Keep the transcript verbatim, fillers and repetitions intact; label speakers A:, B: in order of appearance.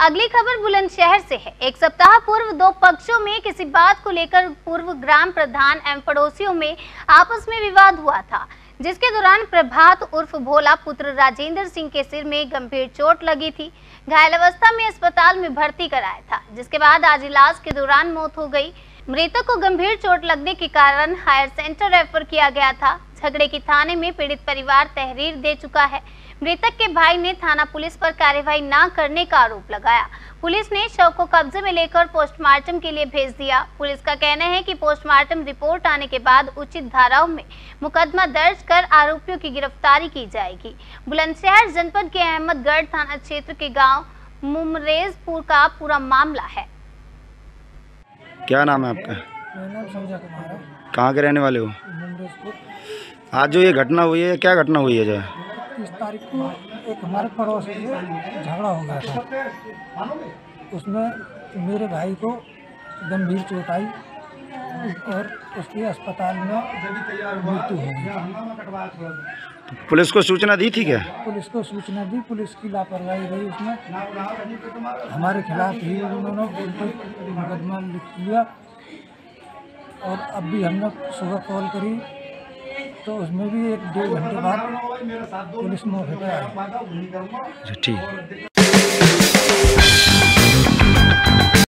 A: अगली खबर बुलंदशहर से है। एक सप्ताह पूर्व दो पक्षों में किसी बात को लेकर पूर्व ग्राम प्रधान एवं पड़ोसियों में आपस में विवाद हुआ था, जिसके दौरान प्रभात उर्फ भोला पुत्र राजेंद्र सिंह के सिर में गंभीर चोट लगी थी। घायल अवस्था में अस्पताल में भर्ती कराया था, जिसके बाद आज इलाज के दौरान मौत हो गई। मृतक को गंभीर चोट लगने के कारण हायर सेंटर रेफर किया गया था। झगड़े की थाने में पीड़ित परिवार तहरीर दे चुका है। मृतक के भाई ने थाना पुलिस पर कार्रवाई न करने का आरोप लगाया। पुलिस ने शव को कब्जे में लेकर पोस्टमार्टम के लिए भेज दिया। पुलिस का कहना है कि पोस्टमार्टम रिपोर्ट आने के बाद उचित धाराओं में मुकदमा दर्ज कर आरोपियों की गिरफ्तारी की जाएगी। बुलंदशहर जनपद के अहमदगढ़ थाना क्षेत्र के गांव मुमरेजपुर का पूरा मामला है।
B: क्या नाम है आपका?
C: मेरा नाम संजय कुमार है।
B: कहाँ के रहने वाले हो?
C: मुमरेजपुर।
B: आज जो ये घटना हुई है, क्या घटना हुई है? जो है
C: तीस तारीख को एक हमारे पड़ोसी से झगड़ा हो गया था। उसमें मेरे भाई को गंभीर चोट आई और उसकी अस्पताल में मृत्यु हो गई।
B: पुलिस को सूचना दी थी क्या?
C: पुलिस को सूचना दी, पुलिस की लापरवाही रही। उसमें हमारे खिलाफ ही उन्होंने मुकदमा लिख लिया और अब भी हमने सुबह कॉल करी तो उसमें भी एक डेढ़ घंटे बाद पुलिस मौके पर आई।
B: ठीक।